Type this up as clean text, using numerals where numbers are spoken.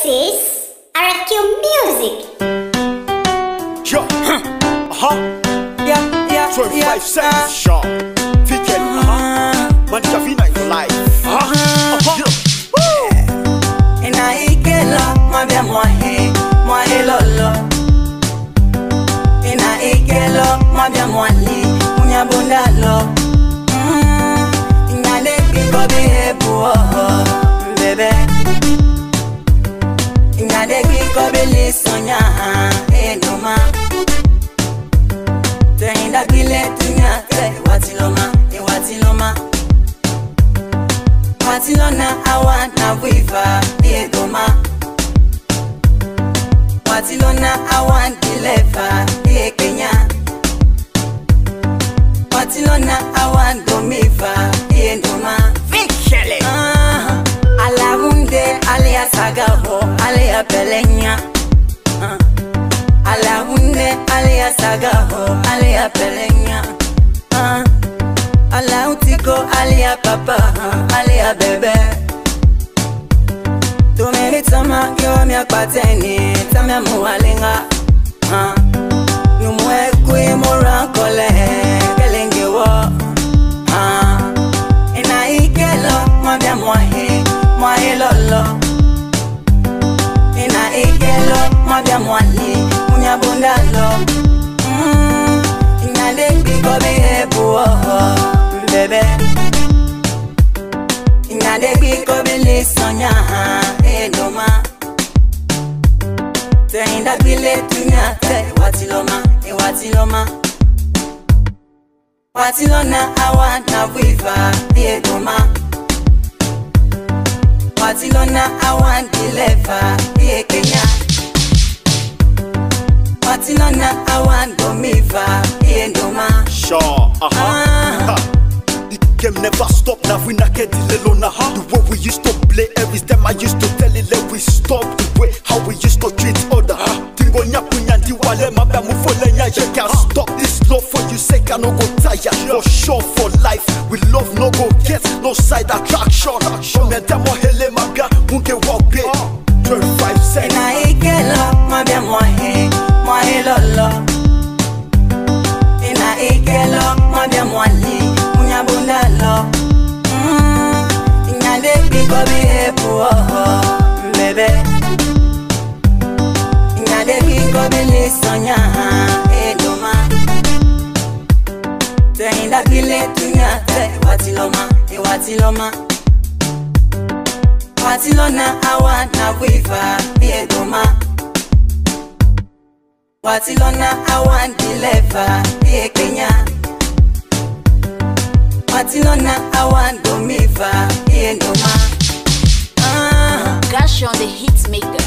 This is RQ Music. Yo, Yeah, 25 cents, sharp. Ticket, man, Javina in life. Inaikelo, mwambia mwahe lolo. Inaikelo, mwambia mwali, munyabundalo. Inadeki kobi hebu bebe. Inadeki kobi lisonya edoma. Tenda bile tunya watiloma, watiloma. Watilona awana viva edoma. Watilona awan deliver Kenya. Watilona awan domiva edoma. Vikele. Alahunde alia sagaho alia pelenya. Alahunde alia sagaho alia pelenya. Alautiko alia papa alia bebe. Tumeri tama yo mi akpateni tamya muwalinga. Numwe kwe mora kole kelenge wo. Inaikelo mwambia mwahe lolo. Inaikelo mwambia mwali munyabundalo. Inadeki kobi hebu bebe. Inadeki kobi lisonya edoma. Tenda bile tunya watiloma watiloma. Watilona awana viva edoma. Watilona awan deliver Kenya. Watilona awan domiva edoma. Sure, The game never stop, now we not get the lona. The way we used to play every time I used to tell it, let we stop the way how we used to treat other. Tingo nyakunya diwale mabe mufole nya. You can't stop this love for you sake I no go tire. For sure for life, we love no go get no side attraction. Mentamo hele mabia unge walk be 25 cents. Inaikelo mabia mwahe lolo. Inaikelo mabia mwali munyabundalo. Inadeki kobi hebu bebe. Inadeki kobi lisonya edoma. Tenda bile tunya watiloma watiloma. Watilona awana viva edoma. Watilona awan deliver Kenya. Watilona awan domiva edoma. Gosh on the hit maker.